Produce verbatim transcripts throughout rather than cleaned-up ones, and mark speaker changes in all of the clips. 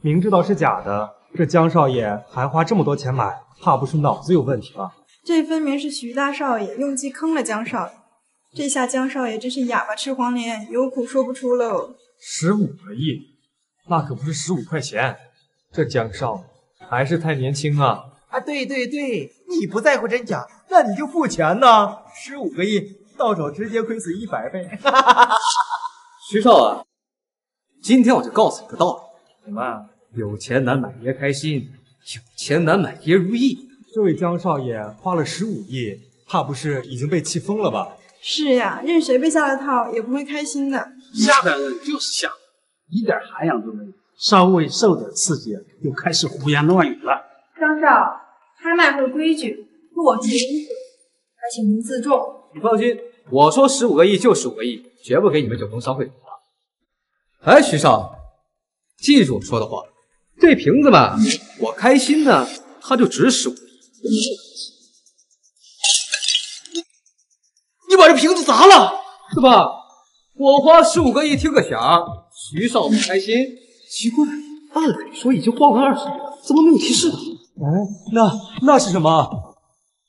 Speaker 1: 明知道是假的，这江少爷还花这么多钱买，怕不是脑子有问题吧？
Speaker 2: 这分明是徐大少爷用计坑了江少爷，这下江少爷真是哑巴吃黄连，有苦说不出喽。
Speaker 1: 十五个亿，那可不是十五块钱，这江少还是太年轻啊！
Speaker 3: 啊，对对对，你不在乎真假，那你就付钱呐！十五个亿到手直接亏损一百倍。
Speaker 4: 徐少啊，今天我就告诉你个道理，什么有钱难买爷开心，有钱难买爷如意。
Speaker 1: 这位江少爷花了十五亿，怕不是已经被气疯了吧？
Speaker 2: 是呀，任谁被下了套也不会开心的。
Speaker 5: 下的人就是下，一点涵养都没有，稍微受点刺激就开始胡言乱语了。
Speaker 2: 张少，拍卖会规矩，落注应准，还请您自重。
Speaker 4: 你放心，我说十五个亿就十五个亿，绝不给你们九龙商会赌了。哎，徐少，记住我说的话，这瓶子嘛，我开心呢，它就值十五亿。你你把这瓶子砸了，是吧？我花十五个亿听个响，徐少不开心，奇怪，按理说已经花完二十亿了，怎么没有提示呢？
Speaker 1: 哎，那那是什么？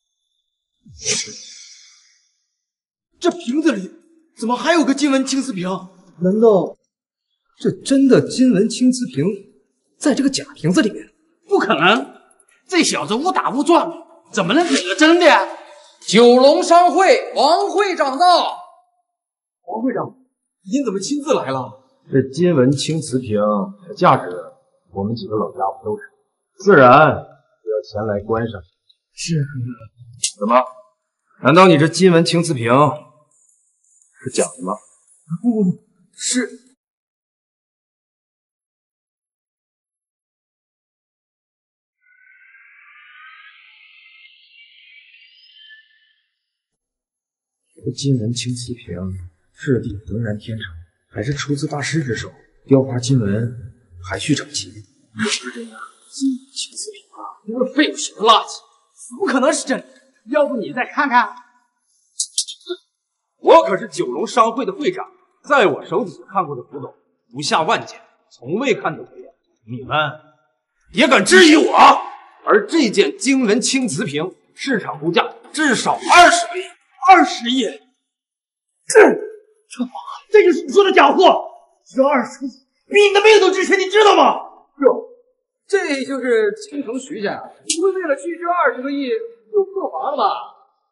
Speaker 3: 这瓶子里怎么还有个金文青瓷瓶？
Speaker 4: 难道这真的金文青瓷瓶在这个假瓶子里面？
Speaker 5: 不可能，这小子误打误撞，怎么能给个真的呀？
Speaker 6: 九龙商会王会长到。
Speaker 3: 王会长，您怎么亲自来了？
Speaker 7: 这金文青瓷瓶的价值，我们几个老家伙都知道，自然就要前来观赏。
Speaker 3: 是。
Speaker 7: 怎么？难道你这金文青瓷瓶是假的吗？
Speaker 3: 不不不，是。
Speaker 7: 这金文青瓷瓶质地浑然天成，还是出自大师之手，雕花金纹，含蓄整齐。
Speaker 5: 不是这样，金文青瓷瓶啊，不是废物型的垃圾，
Speaker 3: 怎么可能是真的？要不你再看看。
Speaker 8: 我可是九龙商会的会长，在我手底下看过的古董不下万件，从未看到过眼。你们也敢质疑我？而这件金文青瓷瓶市场估价至少二十个亿，
Speaker 3: 二十亿！这这这就是你说的假货！这二十亿比你的命都值钱，你知道吗？
Speaker 4: 这这就是京城徐家，不会为了区区二十个亿就破防了吧？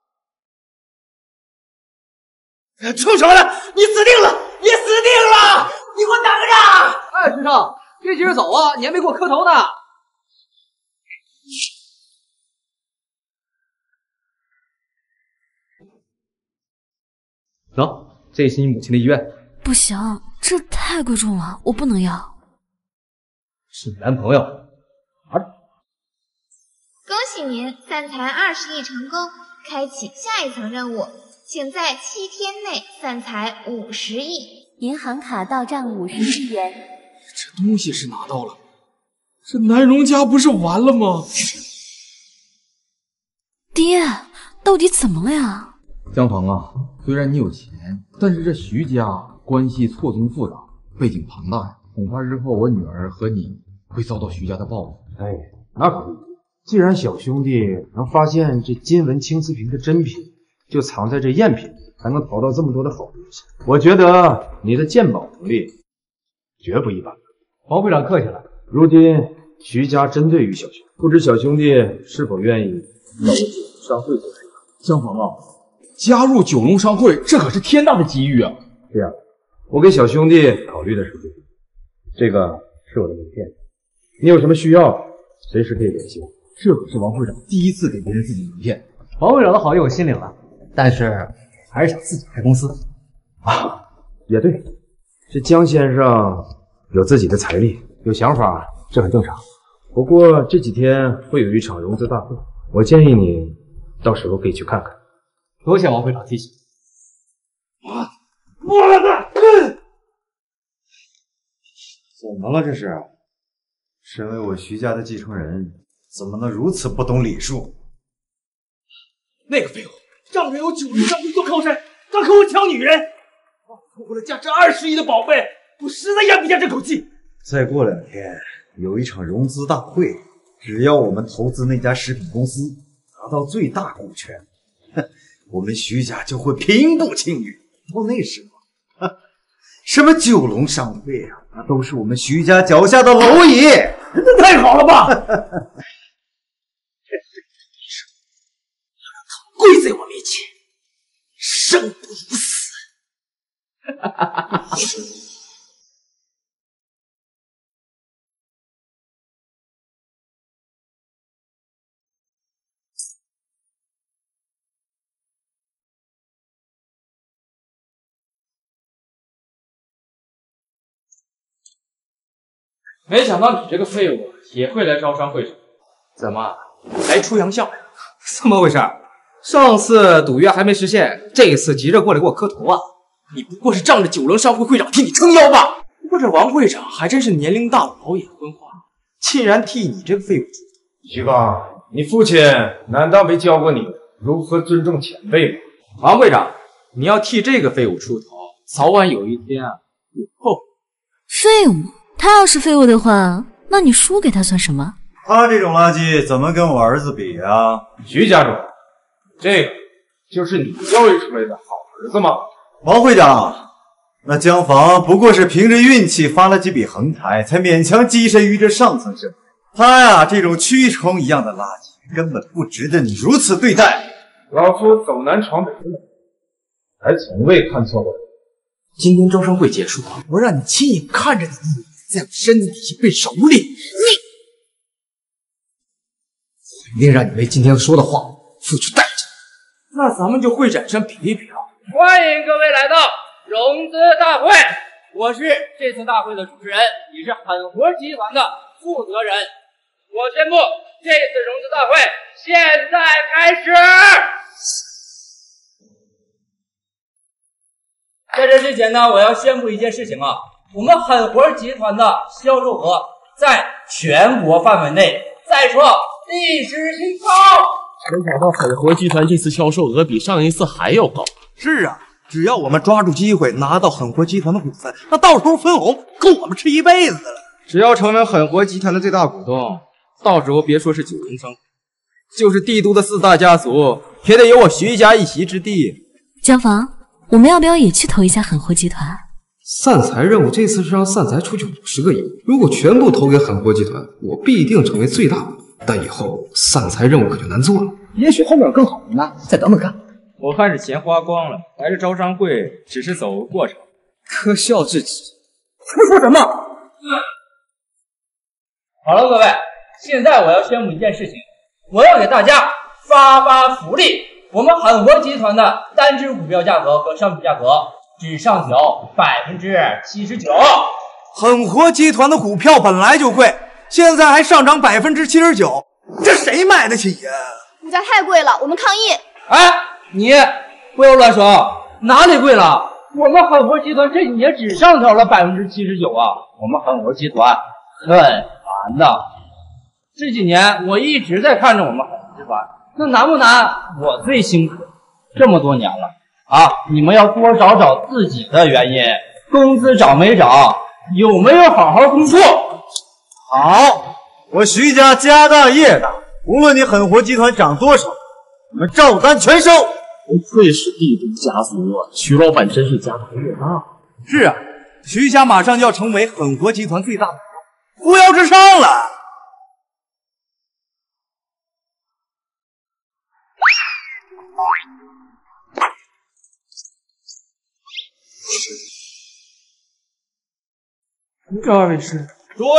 Speaker 3: 臭小子，你死定了！你死定了！你给我等着！
Speaker 4: 哎，徐少，别急着走啊，你还没给我磕头呢。走，这是你母亲的遗愿。
Speaker 9: 不行，这太贵重了，我不能要。
Speaker 4: 是你男朋友。啊！
Speaker 10: 恭喜您散财二十亿成功，开启下一层任务。请在七天内散财五十亿，
Speaker 9: 银行卡到账五十亿元。
Speaker 3: 这东西是拿到了，这南荣家不是完了吗？
Speaker 9: 爹，到底怎么了呀？
Speaker 11: 江鹏啊，虽然你有钱，但是这徐家关系错综复杂，背景庞大呀，恐怕日后我女儿和你会遭到徐家的报复。
Speaker 7: 哎，那可不，既然小兄弟能发现这金文青瓷瓶的真品，就藏在这赝品，还能淘到这么多的好东西，我觉得你的鉴宝能力绝不一般。
Speaker 4: 王会长客气了。
Speaker 7: 如今徐家针对于小兄，不知小兄弟是否愿意到我九龙商会做事？
Speaker 11: 江鹏啊，加入九龙商会，这可是天大的机遇啊！
Speaker 7: 这样，我给小兄弟考虑的是这个是我的名片，你有什么需要，随时可以联系我。
Speaker 11: 这可是王会长第一次给别人自己名片。
Speaker 4: 王会长的好意我心领了，但是还是想自己开公司
Speaker 7: 啊。也对，这江先生有自己的财力，有想法，这很正常。不过这几天会有一场融资大会，我建议你到时候可以去看看。
Speaker 4: 多谢王会长提醒。
Speaker 3: 啊！我的个！
Speaker 12: 怎么了这是？身为我徐家的继承人，怎么能如此不懂礼数？
Speaker 3: 那个废物仗着有九龙商会做靠山，敢和我抢女人，错过了价值二十亿的宝贝，我实在咽不下这口气。
Speaker 12: 再过两天， 有一场融资大会，只要我们投资那家食品公司，拿到最大股权，哼，我们徐家就会平步青云。到那时候，什么九龙商会啊，那都是我们徐家脚下的蝼蚁。
Speaker 3: 这太好了吧！
Speaker 4: 跪在我面前，生不如死。
Speaker 1: 没想到你这个废物也会来招商会上，怎么来出洋相？
Speaker 4: 怎么回事？上次赌约还没实现，这次急着过来给我磕头啊？你不过是仗着九龙商会会长替你撑腰吧？不过这王会长还真是年龄大了，老眼昏花，竟然替你这个废物出头。
Speaker 7: 徐刚，你父亲难道没教过你如何尊重前辈吗？
Speaker 4: 王会长，你要替这个废物出头，早晚有一天啊，你后悔。
Speaker 9: 废物？他要是废物的话，那你输给他算什么？
Speaker 12: 他这种垃圾怎么跟我儿子比啊？
Speaker 7: 徐家主，这个就是你教育出来的好儿子吗？
Speaker 12: 王会长，那江防不过是凭着运气发了几笔横财，才勉强跻身于这上层社会。他呀，这种蛆虫一样的垃圾，根本不值得你如此对待。
Speaker 7: 老夫走南闯北的人，还从未看错过。
Speaker 4: 今天招商会结束，我让你亲眼看着你在我身子底下被蹂躏，你肯定让你为今天说的话付出代价。那咱们就会展上比一比啊！
Speaker 6: 欢迎各位来到融资大会，我是这次大会的主持人，也是狠活集团的负责人。我宣布，这次融资大会现在开始。在这之前呢，我要宣布一件事情啊，我们狠活集团的销售额在全国范围内再创历史新高。
Speaker 13: 没想到狠活集团这次销售额比上一次还要高。
Speaker 3: 是啊，只要我们抓住机会拿到狠活集团的股份，那到时候分红够我们吃一辈子了。
Speaker 4: 只要成为狠活集团的最大股东，到时候别说是九龙商会，就是帝都的四大家族也得有我徐家一席之地。
Speaker 9: 江防，我们要不要也去投一下狠活集团？
Speaker 4: 散财任务这次是让散财出去五十个亿，如果全部投给狠活集团，我必定成为最大股东。但以后散财任务可就难做了。
Speaker 3: 也许后面有更好的呢，再等等看。
Speaker 6: 我看是钱花光了，来这招商会只是走个过程，
Speaker 4: 可笑至极。
Speaker 3: 胡说什么？
Speaker 6: 好了，各位，现在我要宣布一件事情，我要给大家发发福利。我们狠活集团的单只股票价格和商品价格只上调百分之七十九。
Speaker 3: 狠活集团的股票本来就贵，现在还上涨百分之七十九，这谁买得起呀？
Speaker 14: 股价太贵了，我们抗议！
Speaker 6: 哎，你不要乱说，哪里贵了？我们狠活集团这几年只上调了百分之七十九啊！我们狠活集团很难的，这几年我一直在看着我们狠活集团，那难不难？我最辛苦，这么多年了啊！你们要多找找自己的原因，工资涨没涨？有没有好好工作？
Speaker 12: 好，我徐家家大业大，无论你狠活集团涨多少，我们照单全收。
Speaker 13: 不愧是帝都家族啊，徐老板真是家大业大。
Speaker 3: 是啊，徐家马上就要成为狠活集团最大的扶摇直上了。
Speaker 1: 这位是
Speaker 8: 诸位，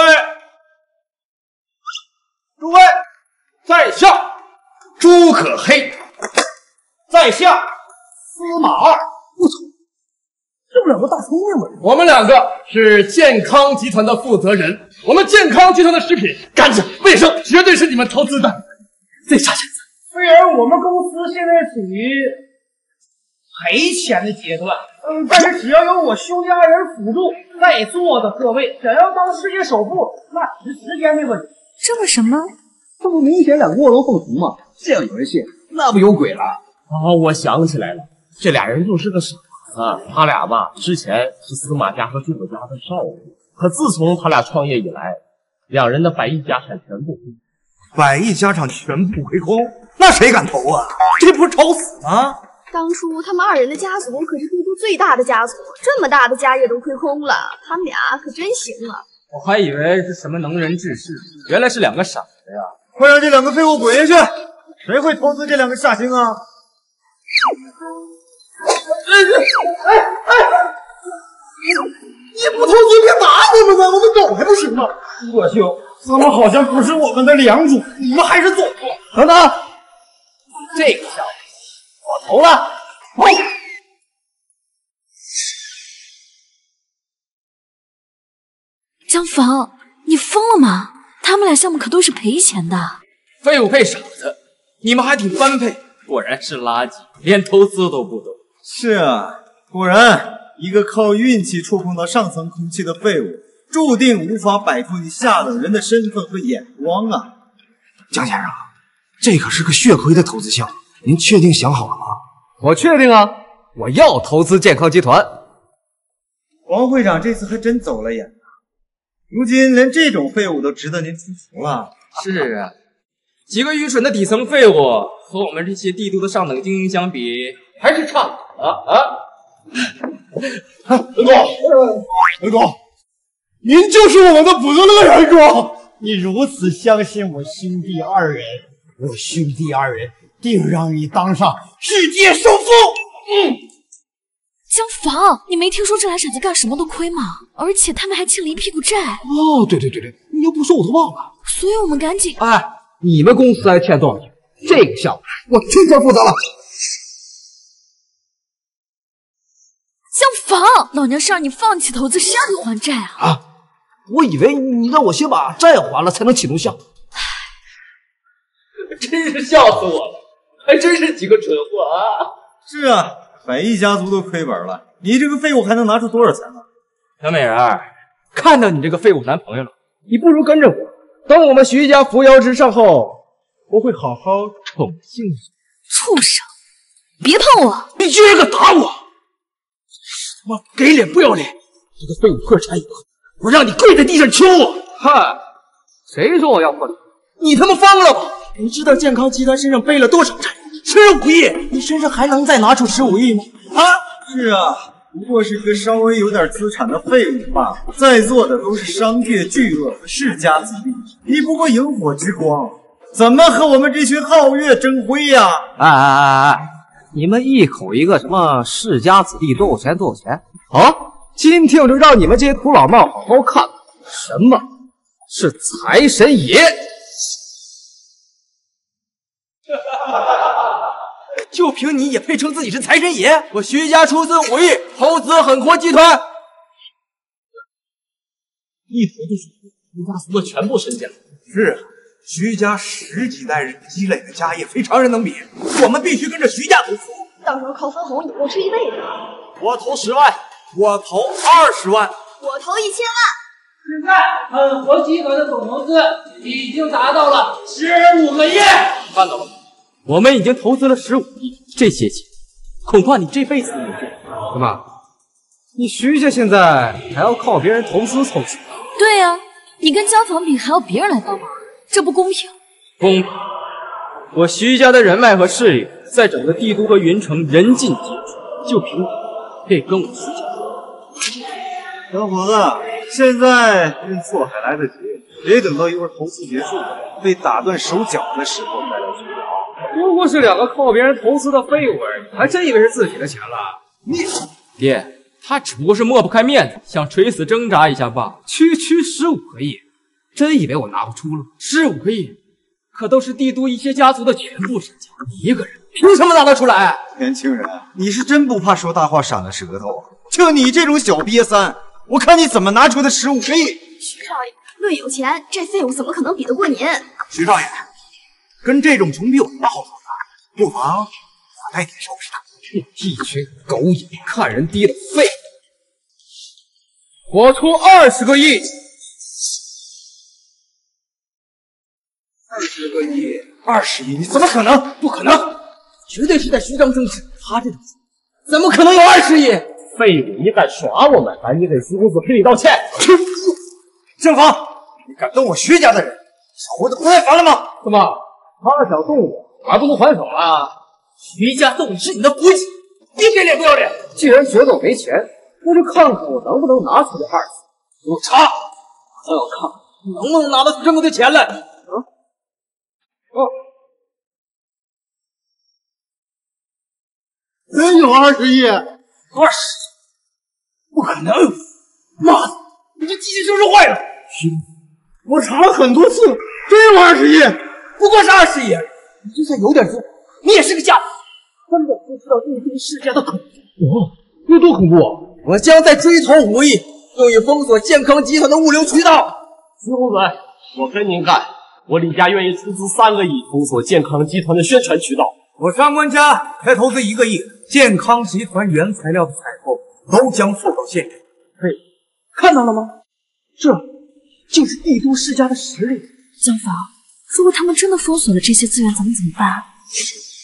Speaker 8: 诸位，在下朱可黑，在下司马二。
Speaker 3: 我操，这不两个大聪明吗？
Speaker 13: 我们两个是健康集团的负责人，我们健康集团的食品干净卫生，绝对是你们投资的最差钱子。
Speaker 6: 虽然我们公司现在处于赔钱的阶段，嗯，但是只要有我兄弟二人辅助，在座的各位想要当世界首富，那只是时间的问题。
Speaker 9: 这么什么？
Speaker 3: 这不明显两个卧龙凤雏吗？这样有人信，那不有鬼了？
Speaker 13: 哦，我想起来了，这俩人就是个傻子。他俩吧，之前是司马家和诸葛家的少爷，可自从他俩创业以来，
Speaker 6: 两人的百亿家产全部。
Speaker 12: 百亿家产全部亏空，那谁敢投啊？这不是找死吗？
Speaker 14: 当初他们二人的家族可是帝都最大的家族，这么大的家业都亏空了，他们俩可真行啊！
Speaker 6: 我还以为是什么能人志士，原来是两个傻子呀！
Speaker 12: 快让这两个废物滚下去！谁会投资这两个煞星啊？
Speaker 3: 哎哎，你不投资别打我们呢，我们走还不行吗？
Speaker 12: 我兄，他们好像不是我们的良主，你们还是走吧。
Speaker 6: 等等，这个小子，我投了。投。
Speaker 9: 江房，你疯了吗？他们俩项目可都是赔钱的。
Speaker 6: 废物配傻子，你们还挺般配，果然是垃圾，连投资都不懂。
Speaker 12: 是啊，果然一个靠运气触碰到上层空气的废物，注定无法摆脱你下等人的身份和眼光啊！
Speaker 7: 江先生，这可是个血亏的投资项目，您确定想好了吗？
Speaker 4: 我确定啊，我要投资健康集团。
Speaker 12: 王会长这次还真走了眼。如今连这种废物都值得您出服了。
Speaker 6: 是啊，几个愚蠢的底层废物和我们这些帝都的上等精英相比，还是差了啊！
Speaker 3: 文哥，文哥，您就是我们的伯乐元哥。你如此相信我兄弟二人，我兄弟二人定让你当上世界首富。嗯。
Speaker 9: 江房，你没听说这俩傻子干什么都亏吗？而且他们还欠了一屁股债。
Speaker 4: 哦，对对对对，你要不说我都忘了。
Speaker 9: 所以我们赶紧……
Speaker 4: 哎，你们公司还欠多少钱？这个项目我全权负责了。
Speaker 9: 江房，老娘是让你放弃投资，是让你还债啊！
Speaker 4: 啊，我以为你让我先把债还了才能启动项目。
Speaker 6: 真是笑死我了，还真是几个蠢货啊！
Speaker 12: 是啊。百亿家族都亏本了，你这个废物还能拿出多少钱呢？
Speaker 6: 小美人儿，看到你这个废物男朋友了，你不如跟着我，等我们徐家扶摇直上后，我会好好宠幸你。
Speaker 9: 畜生，别碰我！
Speaker 3: 你居然敢打我！他妈给脸不要脸！这个废物破产以后，我让你跪在地上求我！
Speaker 6: 嗨，谁说我要破产？
Speaker 3: 你他妈疯了吧？你知道健康集团身上背了多少债？十五亿，你身上还能再拿出十五亿吗？啊，
Speaker 12: 是啊，不过是个稍微有点资产的废物罢了。在座的都是商界巨鳄和世家子弟，你不过萤火之光，怎么和我们这群皓月争辉呀？
Speaker 4: 哎哎哎哎，你们一口一个什么世家子弟多有钱多有钱？好，今天我就让你们这些土老帽好好看看什么是财神爷。
Speaker 6: 就凭你也配称自己是财神爷？我徐家出资五亿投资狠活集团，一投就是徐家族的全部身家。
Speaker 8: 是啊，徐家十几代人积累的家业非常人能比，我们必须跟着徐家投资。
Speaker 14: 到时候靠分红以后吃一辈子。
Speaker 8: 我投十万，我投二十万，
Speaker 14: 我投一千万。
Speaker 6: 现在狠活集团的总投资已经达到了十五个亿，看到了吗？我们已经投资了十五亿，这些钱恐怕你这辈子都没见。
Speaker 4: 怎么，你徐家现在还要靠别人投资凑钱？
Speaker 9: 对呀、啊，你跟江房比还要别人来帮忙，这不公平。
Speaker 6: 公平？我徐家的人脉和势力，在整个帝都和云城人尽皆知，就凭你可以跟我徐家？
Speaker 12: 小伙子，现在认错还来得及，别等到一会儿投资结束被打断手脚的时候再来追讨。
Speaker 1: 不过是两个靠别人投资的废物而已，还真以为是自己的钱了？
Speaker 6: 你爹，他只不过是抹不开面子，想垂死挣扎一下罢了。区区十五个亿，真以为我拿不出了？十五个亿，可都是帝都一些家族的全部身家，你一个人凭什么拿得出来？
Speaker 12: 年轻人，你是真不怕说大话闪了舌头啊？就你这种小瘪三，我看你怎么拿出的十五个亿？
Speaker 14: 徐少爷，论有钱，这废物怎么可能比得过您？
Speaker 8: 徐少爷，跟这种穷逼有什么好说的？不妨我带你收拾他。
Speaker 4: 一群狗眼看人低的废物！
Speaker 1: 我出二十个亿。
Speaker 8: 二十个亿，二十亿，你怎么可能？不可能，绝对是在虚张声势。他这种怎么可能有二十亿？
Speaker 1: 废物，你敢耍我们，赶紧给徐公子赔礼道歉！
Speaker 12: 正房，你敢动我徐家的人，是活得不耐烦了吗？
Speaker 13: 怎么，他想动我，还不能还手啊？
Speaker 4: 徐家动你是你的补给，别给脸不要脸！
Speaker 13: 既然觉得我没钱，那就看看我能不能拿出这二十。
Speaker 4: 我查，我要看你能不能拿得出这么多钱来。啊？
Speaker 13: 哦。真有二十亿？
Speaker 4: 二十？不可能！妈的，你这机器就是坏了！
Speaker 13: 兄弟，我查了很多次，真有二十亿，
Speaker 4: 不过是二十亿，你就算有点数，你也是个家伙，根本不知道地都世家的恐怖。
Speaker 13: 哦，有多恐怖啊！
Speaker 4: 我将在追投五亿，用以封锁健康集团的物流渠道。
Speaker 13: 徐公子，我跟您干，我李家愿意出资三个亿封锁健康集团的宣传渠道。
Speaker 8: 我张官家才投资一个亿，健康集团原材料的采购都将受到限制。
Speaker 4: 嘿，看到了吗？这就是帝都世家的实力。
Speaker 9: 江房，如果他们真的封锁了这些资源，咱们怎么办？